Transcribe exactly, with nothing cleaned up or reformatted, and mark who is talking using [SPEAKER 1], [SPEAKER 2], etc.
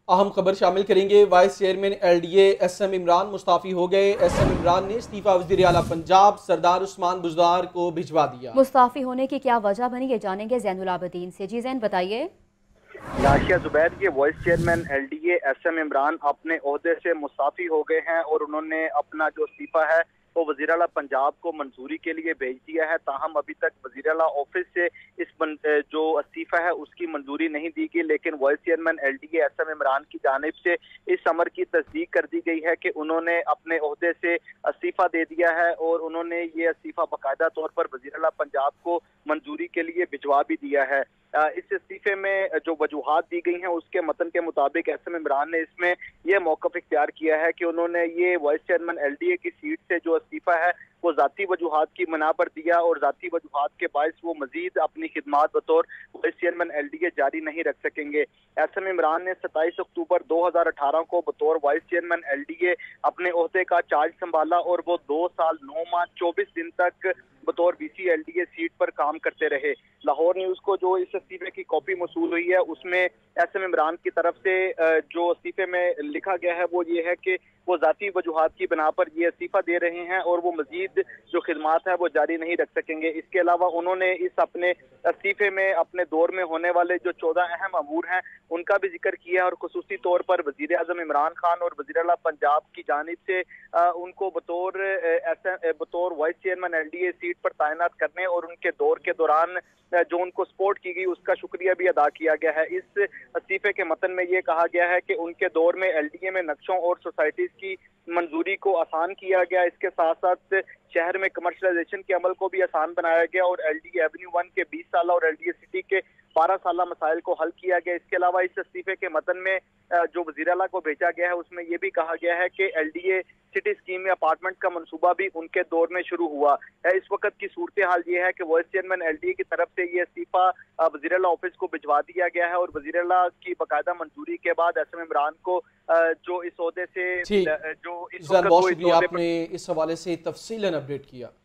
[SPEAKER 1] अहम खबर शामिल करेंगे। Vice chairman L D A S M Imran मुस्ताफी हो गए। एस एम इमरान ने इस्तीफा वज़ीर आला पंजाब सरदार उस्मान बुज़दार को भिजवा दिया।
[SPEAKER 2] मुस्ताफी होने की क्या वजह बनी, ये जानेंगे ज़ैनुल आबिदीन से। जी ज़ैन बताइए।
[SPEAKER 3] नाशिया जुबैर के vice chairman L D A S M Imran अपने ओहदे से मुस्ताफी हो गए हैं और उन्होंने अपना जो इस्तीफा है वो वज़ीर आला पंजाब को मंजूरी के लिए भेज दिया है। ताहम अभी तक वज़ीर आला ऑफिस से इस जो इस्तीफा है उसकी मंजूरी नहीं दी गई, लेकिन vice chairman L D A S M Imran की जानिब से इस अमर की तस्दीक कर दी गई है कि उन्होंने अपने ओहदे से इस्तीफा दे दिया है और उन्होंने ये इस्तीफा बाकायदा तौर पर वज़ीर आला पंजाब को मंजूरी के लिए भिजवा भी दिया है। इस इस्तीफे में जो वजूहात दी गई हैं उसके मतन के मुताबिक एस एम इमरान ने इसमें यह मौक़िफ़ इख्तियार किया है कि उन्होंने ये vice chairman L D A की सीट से जो इस्तीफा है वो ज़ाती वजूहात की मना पर दिया और ज़ाती वजूहात के बायस वो मजीद अपनी खिदमात बतौर vice chairman L D A जारी नहीं रख सकेंगे। एस एम इमरान ने सत्ताईस अक्टूबर दो हज़ार अठारह को बतौर vice chairman L D A अपने ओहदे का चार्ज संभाला और वो दो साल नौ माह चौबीस दिन तक बतौर B C L D A seat पर काम करते रहे। लाहौर न्यूज़ को जो इस इस्तीफे की कॉपी मौसूल हुई है उसमें एस एम इमरान की तरफ से जो इस्तीफे में लिखा गया है वो ये है कि वो ज़ाती वजूहात की बिना पर ये इस्तीफा दे रहे हैं और वो मजीद जो खिदमात है वो जारी नहीं रख सकेंगे। इसके अलावा उन्होंने इस अपने इस्तीफे में अपने दौर में होने वाले जो चौदह अहम अमूर हैं उनका भी जिक्र किया है और खुसूसी तौर पर वज़ीर आज़म इमरान खान और वज़ीर आला पंजाब की जानिब से आ, उनको बतौर बतौर vice chairman L D A seat पर तैनात करने और उनके दौर के दौरान जो उनको सपोर्ट की गई उसका शुक्रिया भी अदा किया गया है। इस इस्तीफे के मतन में ये कहा गया है कि उनके दौर में एल डी ए में नक्शों और सोसाइटीज की मंजूरी को आसान किया गया, इसके साथ साथ शहर में कमर्शलाइजेशन के अमल को भी आसान बनाया गया और L D A avenue one के बीस साल और एल डी ए सिटी के बारह साल मसाइल को हल किया गया। इसके अलावा इस इस्तीफे के मतन में जो वज़ीर आला को भेजा गया है उसमें यह भी कहा गया है कि L D A city scheme में अपार्टमेंट का मंसूबा भी उनके दौर में शुरू हुआ है। इस वक्त की सूरत हाल ये है कि vice chairman L D A की तरफ से ये इस्तीफा वज़ीर आला ऑफिस को भिजवा दिया गया है और वज़ीर आला की बाकायदा मंजूरी के बाद एस एम इमरान को जो इस ओहदे से जो इस वक्त
[SPEAKER 1] बहुत शुक्रिया, आपने इस हवाले से तफसीलन अपडेट किया।